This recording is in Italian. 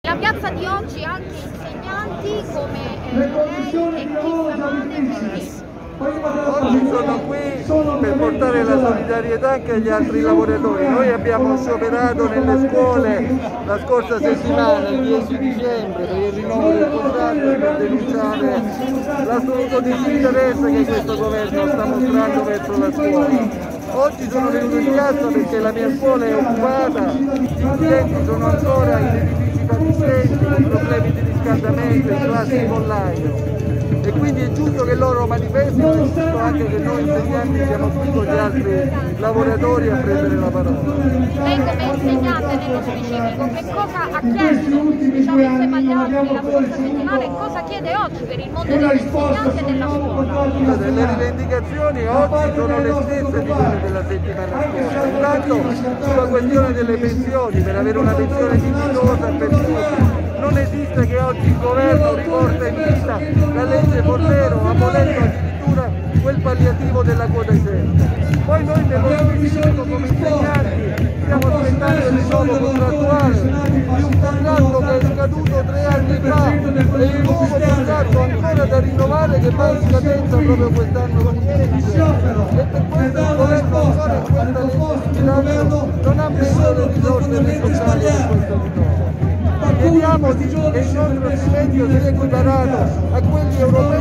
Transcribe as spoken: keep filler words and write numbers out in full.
La piazza di oggi anche insegnanti come eh, lei e chi chiamate perché? Oggi sono qui per portare la solidarietà anche agli altri lavoratori. Noi abbiamo scioperato nelle scuole la scorsa settimana, il dieci dicembre, per il rinnovo del contratto e per denunciare l'assoluto disinteresse che questo governo sta mostrando verso la scuola. Oggi sono venuto in piazza perché la mia scuola è occupata, gli studenti sono ancora in edifici fatiscenti con problemi di riscaldamento in classi in pollaio. E quindi è giusto che loro manifestino, è giusto anche che noi insegnanti siamo qui con gli altri lavoratori a prendere la parola. Lei come insegnante nello specifico che cosa ha chiesto, diciamo insieme agli altri la scorsa settimana e cosa chiede oggi per il mondo dell'insegnante e della scuola? Le rivendicazioni oggi sono le stesse di quelle della settimana scorsa. Intanto sulla questione delle pensioni, per avere una pensione dignitosa per tutti. Non esiste che oggi il governo riporta in vita la legge Fornero, abolendo addirittura quel palliativo della quota cento. Poi noi nello specifico come insegnanti stiamo aspettando il rinnovo contrattuale di un contratto che è scaduto tre anni fa e il nuovo contratto ancora da rinnovare che va in scadenza proprio quest'anno. E per questo il governo ancora in questa legge di bilancio non ha messo le risorse necessarie per questo rinnovo. Chiediamo che il nostro silenzio sia equiparato a quelli europei.